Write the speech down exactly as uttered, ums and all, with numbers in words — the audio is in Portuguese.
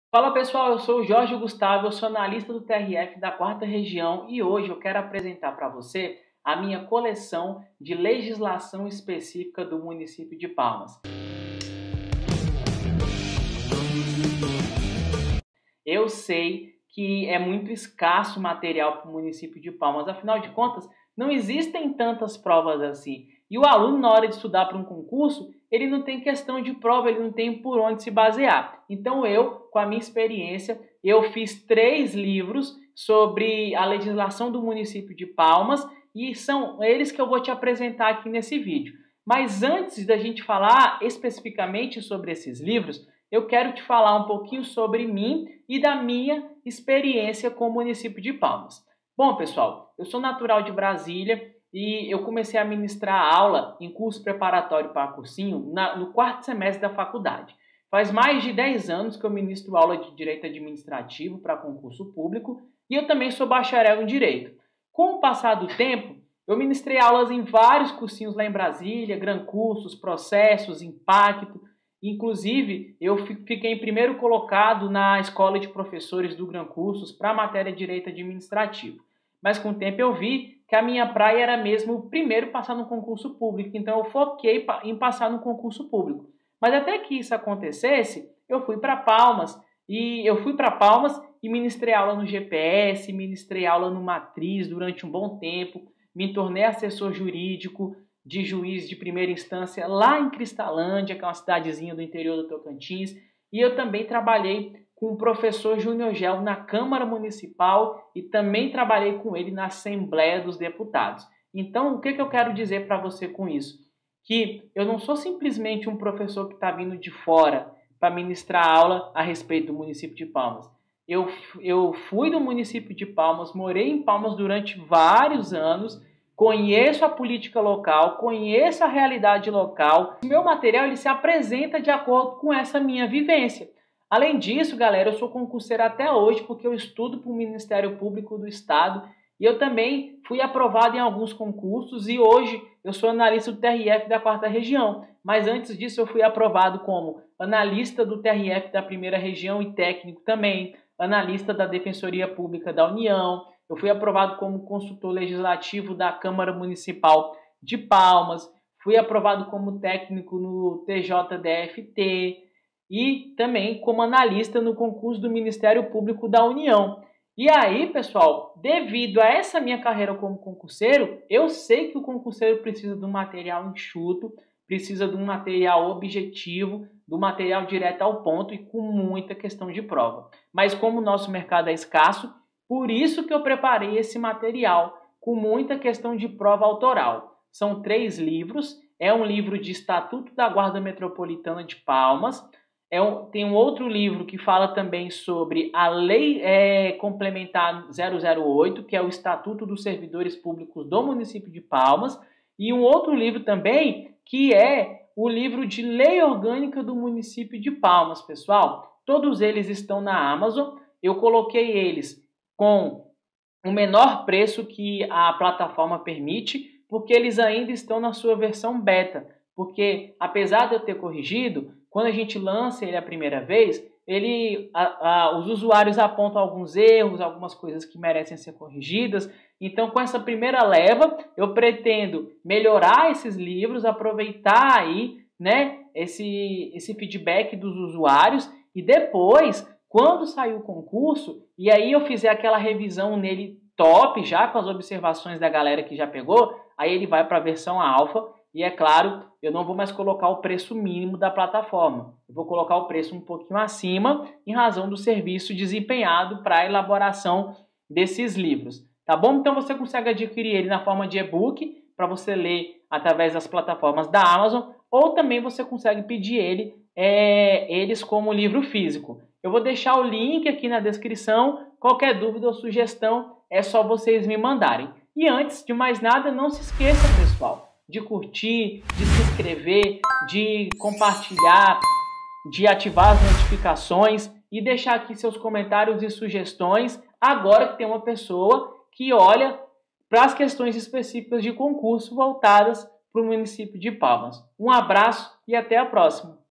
Fala pessoal, eu sou o Jorge Gustavo, eu sou analista do T R F da quarta Região e hoje eu quero apresentar para você a minha coleção de legislação específica do município de Palmas. Eu sei que é muito escasso material para o município de Palmas, afinal de contas, não existem tantas provas assim. E o aluno, na hora de estudar para um concurso, ele não tem questão de prova, ele não tem por onde se basear. Então eu, com a minha experiência, eu fiz três livros sobre a legislação do município de Palmas e são eles que eu vou te apresentar aqui nesse vídeo. Mas antes da gente falar especificamente sobre esses livros, eu quero te falar um pouquinho sobre mim e da minha experiência com o município de Palmas. Bom, pessoal, eu sou natural de Brasília e eu comecei a ministrar aula em curso preparatório para cursinho na, no quarto semestre da faculdade. Faz mais de dez anos que eu ministro aula de Direito Administrativo para concurso público e eu também sou bacharel em Direito. Com o passar do tempo, eu ministrei aulas em vários cursinhos lá em Brasília, Gran Cursos, Processos, Impacto. Inclusive, eu fiquei em primeiro colocado na Escola de Professores do Gran Cursos para a matéria de Direito Administrativo. Mas com o tempo eu vi que a minha praia era mesmo primeiro passar no concurso público, então eu foquei em passar no concurso público. Mas até que isso acontecesse, eu fui para Palmas, e eu fui para Palmas e ministrei aula no G P S, ministrei aula no Matriz durante um bom tempo, me tornei assessor jurídico de juiz de primeira instância lá em Cristalândia, que é uma cidadezinha do interior do Tocantins, e eu também trabalhei com o professor Júnior Gel na Câmara Municipal e também trabalhei com ele na Assembleia dos Deputados. Então, o que, que eu quero dizer para você com isso? Que eu não sou simplesmente um professor que está vindo de fora para ministrar aula a respeito do município de Palmas. Eu, eu fui do município de Palmas, morei em Palmas durante vários anos, conheço a política local, conheço a realidade local. O meu material ele se apresenta de acordo com essa minha vivência. Além disso, galera, eu sou concurseiro até hoje porque eu estudo para o Ministério Público do Estado e eu também fui aprovado em alguns concursos e hoje eu sou analista do T R F da quarta Região. Mas antes disso eu fui aprovado como analista do T R F da primeira Região e técnico também, analista da Defensoria Pública da União. Eu fui aprovado como consultor legislativo da Câmara Municipal de Palmas, fui aprovado como técnico no T J D F T e também como analista no concurso do Ministério Público da União. E aí, pessoal, devido a essa minha carreira como concurseiro, eu sei que o concurseiro precisa de um material enxuto, precisa de um material objetivo, do material direto ao ponto e com muita questão de prova. Mas como o nosso mercado é escasso, por isso que eu preparei esse material com muita questão de prova autoral. São três livros, é um livro de Estatuto da Guarda Metropolitana de Palmas, é um, tem um outro livro que fala também sobre a Lei é, Complementar zero zero oito, que é o Estatuto dos Servidores Públicos do município de Palmas, e um outro livro também que é o livro de Lei Orgânica do município de Palmas, pessoal. Todos eles estão na Amazon, eu coloquei eles com o menor preço que a plataforma permite, porque eles ainda estão na sua versão beta, porque apesar de eu ter corrigido, quando a gente lança ele a primeira vez, ele, a, a, os usuários apontam alguns erros, algumas coisas que merecem ser corrigidas. Então, com essa primeira leva, eu pretendo melhorar esses livros, aproveitar aí, né, esse, esse feedback dos usuários e depois, quando sair o concurso, e aí eu fizer aquela revisão nele top, já com as observações da galera que já pegou, aí ele vai para a versão alfa. E é claro, eu não vou mais colocar o preço mínimo da plataforma. Eu vou colocar o preço um pouquinho acima em razão do serviço desempenhado para a elaboração desses livros. Tá bom? Então você consegue adquirir ele na forma de e-book para você ler através das plataformas da Amazon ou também você consegue pedir ele, é, eles como livro físico. Eu vou deixar o link aqui na descrição. Qualquer dúvida ou sugestão é só vocês me mandarem. E antes de mais nada, não se esqueça, pessoal, de curtir, de se inscrever, de compartilhar, de ativar as notificações e deixar aqui seus comentários e sugestões agora que tem uma pessoa que olha para as questões específicas de concurso voltadas para o município de Palmas. Um abraço e até a próxima!